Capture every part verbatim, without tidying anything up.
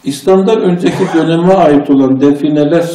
İslam'dan önceki döneme ait olan defineler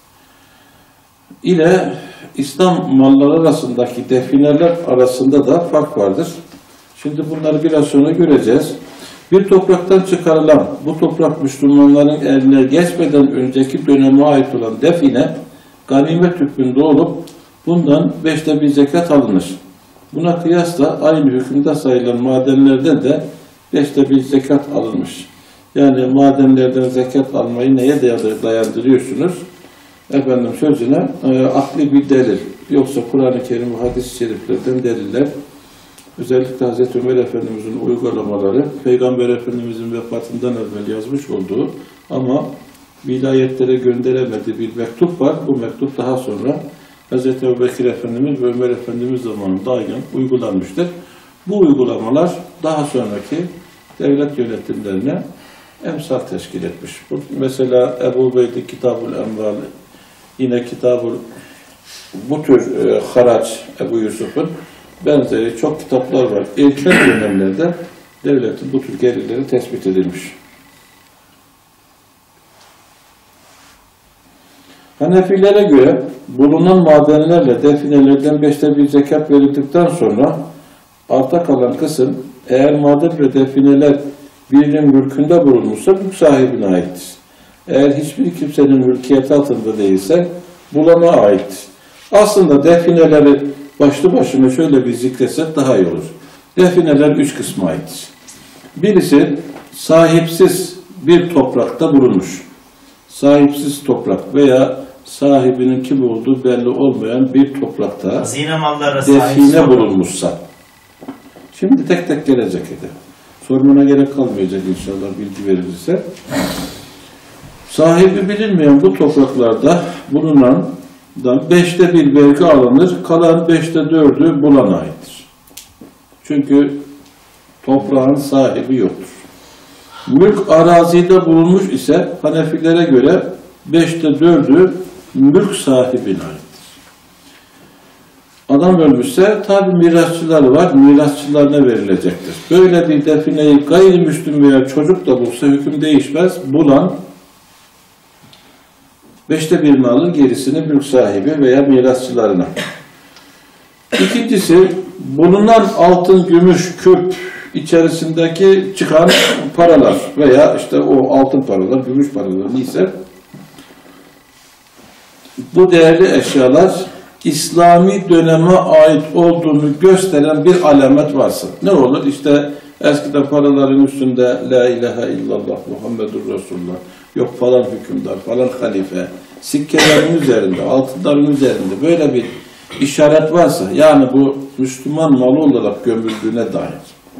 ile İslam malları arasındaki defineler arasında da fark vardır. Şimdi bunları biraz sonra göreceğiz. Bir topraktan çıkarılan, bu toprak Müslümanların eline geçmeden önceki döneme ait olan define, ganimet hükmünde olup bundan beşte bir zekat alınır. Buna kıyasla aynı hükümde sayılan madenlerden de beşte bir zekat alınmış. Yani madenlerden zekat almayı neye dayandırıyorsunuz? Efendim sözüne e, akli bir delil. Yoksa Kur'an-ı Kerim ve hadis-i şeriflerden deliller. Özellikle Hazreti Ömer Efendimiz'in uygulamaları, Peygamber Efendimiz'in vefatından evvel yazmış olduğu ama vilayetlere gönderemediği bir mektup var. Bu mektup daha sonra Hazreti Ebubekir Efendimiz ve Ömer Efendimiz zamanında aynen uygulanmıştır. Bu uygulamalar daha sonraki devlet yönetimlerine emsal teşkil etmiş. Mesela Ebu Ubeyd'in Kitab-ül Emval, yine Kitab-ül bu tür e, haraç Ebu Yusuf'un benzeri çok kitaplar var. İlkel dönemlerde devletin bu tür gelirleri tespit edilmiş. Hanefilere göre bulunan madenlerle definelerden beşte bir zekat verildikten sonra arta kalan kısım eğer maden ve defineler birinin mülkünde bulunmuşsa mülk sahibine aittir. Eğer hiçbir kimsenin mülkiyeti altında değilse bulana aittir. Aslında defineleri başlı başına şöyle bir zikretsek daha iyi olur. Defineler üç kısma aittir. Birisi sahipsiz bir toprakta bulunmuş. Sahipsiz toprak veya sahibinin kim olduğu belli olmayan bir toprakta define bulunmuşsa. Şimdi tek tek gelecek idi. Sormana gerek kalmayacak inşallah bilgi verilirse. Sahibi bilinmeyen bu topraklarda bulunan beşte bir vergi alınır, kalan beşte dördü bulana aittir. Çünkü toprağın sahibi yoktur. Mülk arazide bulunmuş ise Hanefilere göre beşte dördü mülk sahibine aittir. Adam ölmüşse tabi mirasçıları var, mirasçılarına verilecektir. Böyle bir defineyi gayrimüslim veya çocuk da bulsa hüküm değişmez. Bulan beşte birini alır, gerisini mülk sahibi veya mirasçılarına. İkincisi, bulunan altın, gümüş, küp içerisindeki çıkan paralar veya işte o altın paralar, gümüş paralar neyse bu değerli eşyalar İslami döneme ait olduğunu gösteren bir alamet varsa ne olur? İşte eskiden paraların üstünde La ilahe illallah Muhammedur Resulullah, yok falan hükümdar, falan halife, sikkelerin üzerinde, altınların üzerinde böyle bir işaret varsa, yani bu Müslüman malı olarak gömüldüğüne dair.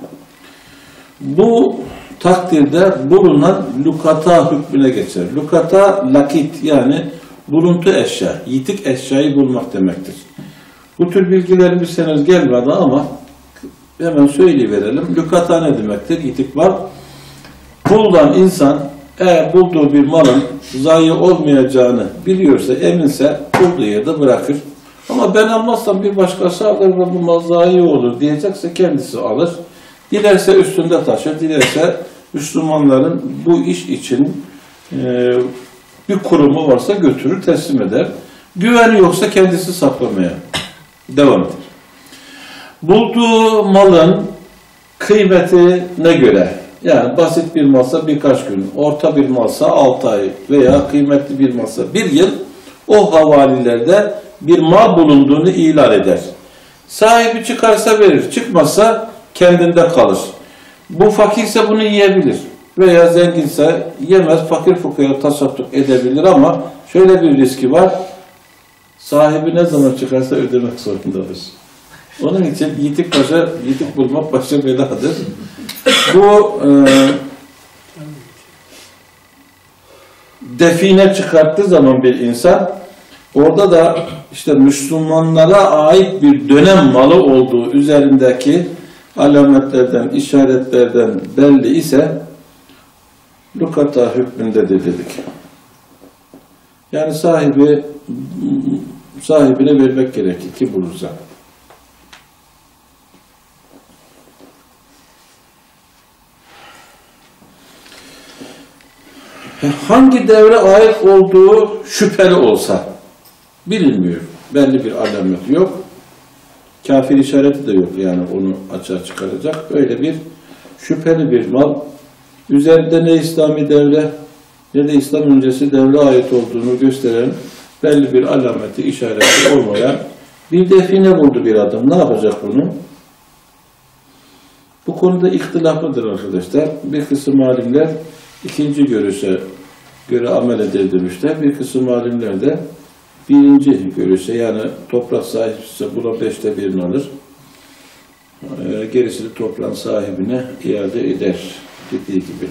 Bu takdirde bulunan lukata hükmüne geçer. Lukata lakit, yani buluntu eşya, yitik eşyayı bulmak demektir. Bu tür bilgilerimiz henüz gelmedi ama hemen söyleyiverelim. Lukata ne demektir? Yitik var. Bulunan insan eğer bulduğu bir malın zayi olmayacağını biliyorsa, eminse bulduğu yerde bırakır. Ama ben almazsam bir başkası alır ve bu mal zayi olur diyecekse kendisi alır. Dilerse üstünde taşır, dilerse Müslümanların bu iş için e, bir kurumu varsa götürür, teslim eder. Güveni yoksa kendisi saklamaya devam eder. Bulduğu malın kıymetine göre, yani basit bir malsa birkaç gün, orta bir malsa altı ay veya kıymetli bir malsa bir yıl o havalilerde bir mal bulunduğunu ilan eder. Sahibi çıkarsa verir, çıkmazsa kendinde kalır. Bu fakirse bunu yiyebilir veya zenginse yemez, fakir fukara tasadduk edebilir ama şöyle bir riski var, sahibi ne zaman çıkarsa ödemek zorundadır. Onun için yitik başa, yitik bulmak başa beladır. Bu e, define çıkarttığı zaman bir insan, orada da işte Müslümanlara ait bir dönem malı olduğu üzerindeki alametlerden, işaretlerden belli ise lukata hükmündedir dedik. Yani sahibi sahibine vermek gerekir ki bulursa. hangi devre ait olduğu şüpheli olsa, bilinmiyor. Belli bir alamet yok. Kafir işareti de yok yani onu açığa çıkaracak. Öyle bir şüpheli bir mal. Üzerinde ne İslami devre ne de İslam öncesi devre ait olduğunu gösteren belli bir alameti, işareti olmayan bir define buldu bir adam. Ne yapacak bunu? Bu konuda ihtilaflıdır arkadaşlar. Bir kısım alimler ikinci görüşe göre amel eder demişler. Bir kısım alimler de birinci görüşe, yani toprak sahipse buna beşte birini alır. E, gerisini toprağın sahibine iade eder dediği gibi.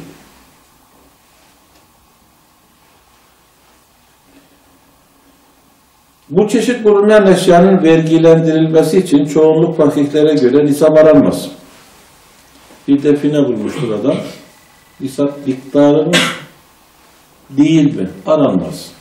Bu çeşit bulunan eşyanın vergilendirilmesi için çoğunluk fakihlere göre nisap aranmaz. Bir define bulmuştur adam. Nisap miktarı mı değil mi? Aranmaz.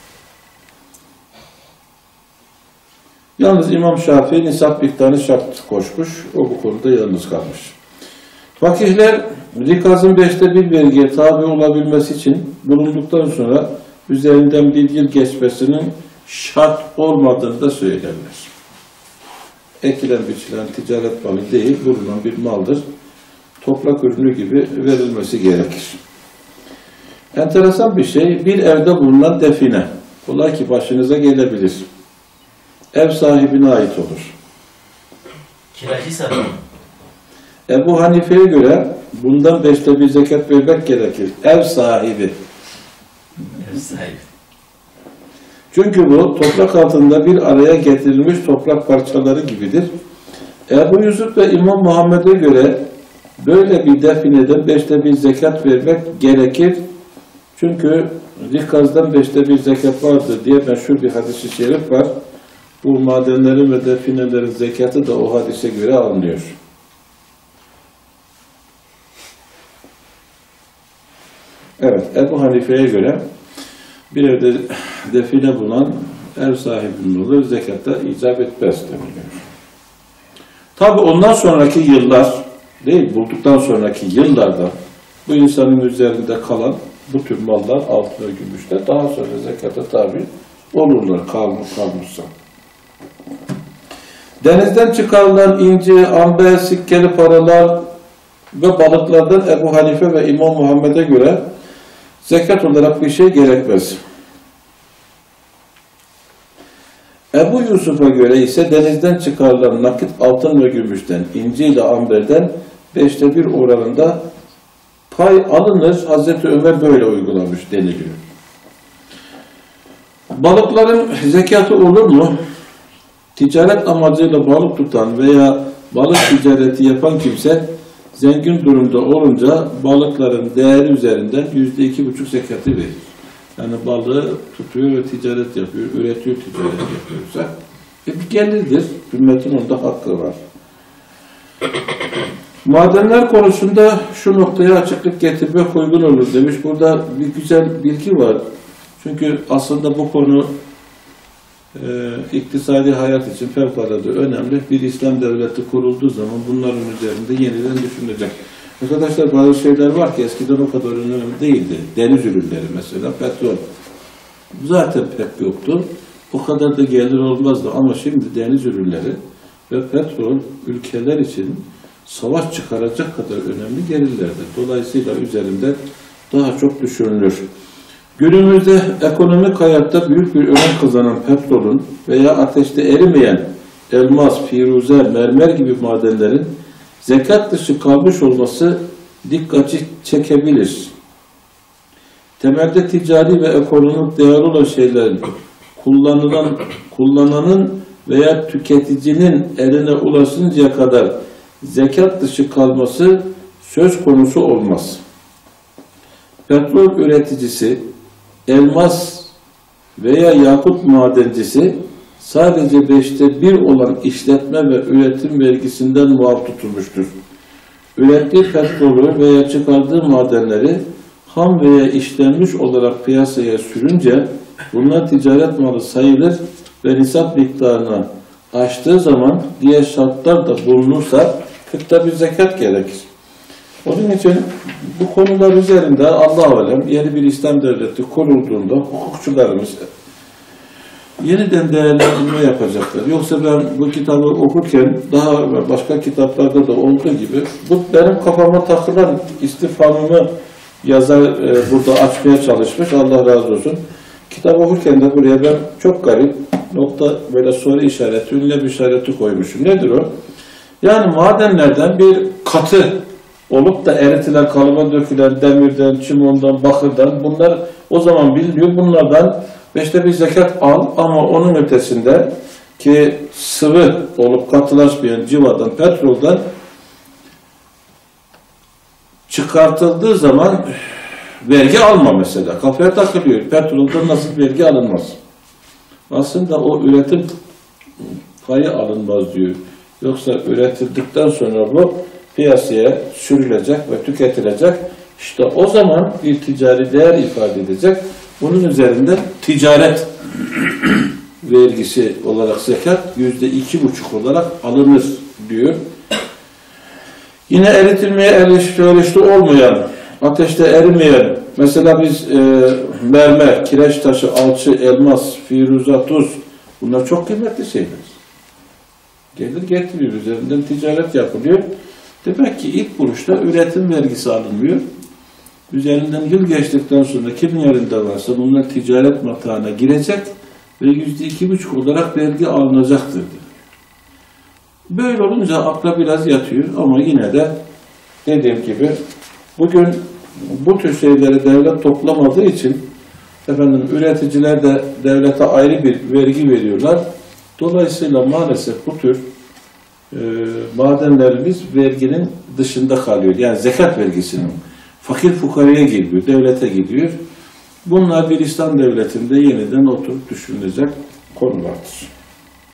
Yalnız İmam Şafii nisap miktarını şart koşmuş. O bu konuda yalnız kalmış. Fakihler rikazın beşte bir vergiye tabi olabilmesi için bulunduktan sonra üzerinden bir yıl geçmesinin şart olmadığını da söylerler. Ekilen biçilen ticaret malı değil, bulunan bir maldır. Toprak ürünü gibi verilmesi gerekir. Enteresan bir şey, bir evde bulunan define. Olay ki başınıza gelebilir. Ev sahibine ait olur. Kiracıysa mı? Ebu Hanife'ye göre bundan beşte bir zekat vermek gerekir. Ev sahibi. Ev sahibi. Çünkü bu toprak altında bir araya getirilmiş toprak parçaları gibidir. Ebu Yusuf ve İmam Muhammed'e göre böyle bir defineden beşte bir zekat vermek gerekir. Çünkü rikazdan beşte bir zekat vardır diye meşhur bir hadis-i şerif var. Bu madenlerin ve definelerin zekatı da o hadise göre alınıyor. Evet, Ebu Hanife'ye göre bir evde define bulunan ev sahibinin olur, zekatta icap etmez deniliyor. Tabi ondan sonraki yıllar, değil, bulduktan sonraki yıllarda bu insanın üzerinde kalan bu tür mallar, altın ve gümüşler daha sonra zekata tabi olurlar, kalmış kalmışsa. Denizden çıkarılan inci, amber, sikkeli paralar ve balıklardan Ebu Hanife ve İmam Muhammed'e göre zekat olarak bir şey gerekmez. Ebu Yusuf'a göre ise denizden çıkarılan nakit altın ve gümüşten, inci ile amberden beşte bir oranında pay alınır. Hazreti Ömer böyle uygulamış deniliyor. Balıkların zekatı olur mu? Ticaret amacıyla balık tutan veya balık ticareti yapan kimse zengin durumda olunca balıkların değeri üzerinden yüzde iki buçuk zekatı verir. Yani balığı tutuyor ve ticaret yapıyor, üretiyor, ticaret yapıyorsa e bir gelirdir. Ümmetin onda hakkı var. Madenler konusunda şu noktaya açıklık getirmek uygun olur demiş. Burada bir güzel bilgi var. Çünkü aslında bu konu e, iktisadi hayat için fevkalade önemli. Bir İslam devleti kurulduğu zaman bunların üzerinde yeniden düşünülecek. Arkadaşlar bazı şeyler var ki eskiden o kadar önemli değildi. Deniz ürünleri mesela, petrol. Zaten pek yoktu. O kadar da gelir olmazdı ama şimdi deniz ürünleri ve petrol ülkeler için savaş çıkaracak kadar önemli gelirlerdir. Dolayısıyla üzerinde daha çok düşünülür. Günümüzde ekonomik hayatta büyük bir önem kazanan petrolün veya ateşte erimeyen elmas, firuze, mermer gibi madenlerin zekat dışı kalmış olması dikkati çekebilir. Temelde ticari ve ekonomik değerli olan şeylerin kullanılan, kullananın veya tüketicinin eline ulaşıncaya kadar zekat dışı kalması söz konusu olmaz. Petrol üreticisi, elmas veya yakut madencisi sadece beşte bir olan işletme ve üretim vergisinden muaf tutulmuştur. Ürettiği petrolü veya çıkardığı madenleri ham veya işlenmiş olarak piyasaya sürünce bunlar ticaret malı sayılır ve nisap miktarını aştığı zaman diğer şartlar da bulunursa kırkta bir zekat gerekir. Onun için bu konular üzerinde Allah-u Alem yeni bir İslam devleti kurulduğunda hukukçularımız yeniden değerlendirme yapacaklar. Yoksa ben bu kitabı okurken daha başka kitaplarda da olduğu gibi bu benim kafama takılan istifhamımı yazar e, burada açmaya çalışmış. Allah razı olsun. Kitap okurken de buraya ben çok garip nokta böyle soru işareti, ünlem işareti koymuşum. Nedir o? Yani madenlerden bir katı olup da eritilen, kalıba dökülen demirden, çimondan, bakırdan bunlar o zaman biliniyor. Bunlardan işte bir zekat al ama onun ötesinde ki sıvı olup katılaşmayan civadan, petrolden çıkartıldığı zaman vergi alma mesela. Kafaya takılıyor. Petrolden nasıl vergi alınmaz? Aslında o üretim payı alınmaz diyor. Yoksa üretildikten sonra bu piyasaya sürülecek ve tüketilecek. İşte o zaman bir ticari değer ifade edecek. Bunun üzerinde ticaret vergisi olarak zekat yüzde iki buçuk olarak alınır diyor. Yine eritilmeye elverişli olmayan, ateşte erimeyen, mesela biz e, mermer, kireç taşı, alçı, elmas, firuza, tuz, bunlar çok kıymetli şeyler. Gelir getiriyor, üzerinden ticaret yapılıyor. Demek ki ilk buluşta üretim vergisi alınmıyor. Üzerinden yıl geçtikten sonra kimin yerinde varsa bunlar ticaret matağına girecek ve yüzde iki buçuk olarak vergi alınacaktır diyor. Böyle olunca akla biraz yatıyor ama yine de dediğim gibi bugün bu tür şeyleri devlet toplamadığı için efendim üreticiler de devlete ayrı bir vergi veriyorlar. Dolayısıyla maalesef bu tür e, madenlerimiz verginin dışında kalıyor. Yani zekat vergisinin fakir fukaraya gidiyor, devlete gidiyor. Bunlar bir İslam devletinde yeniden oturup düşünülecek konulardır.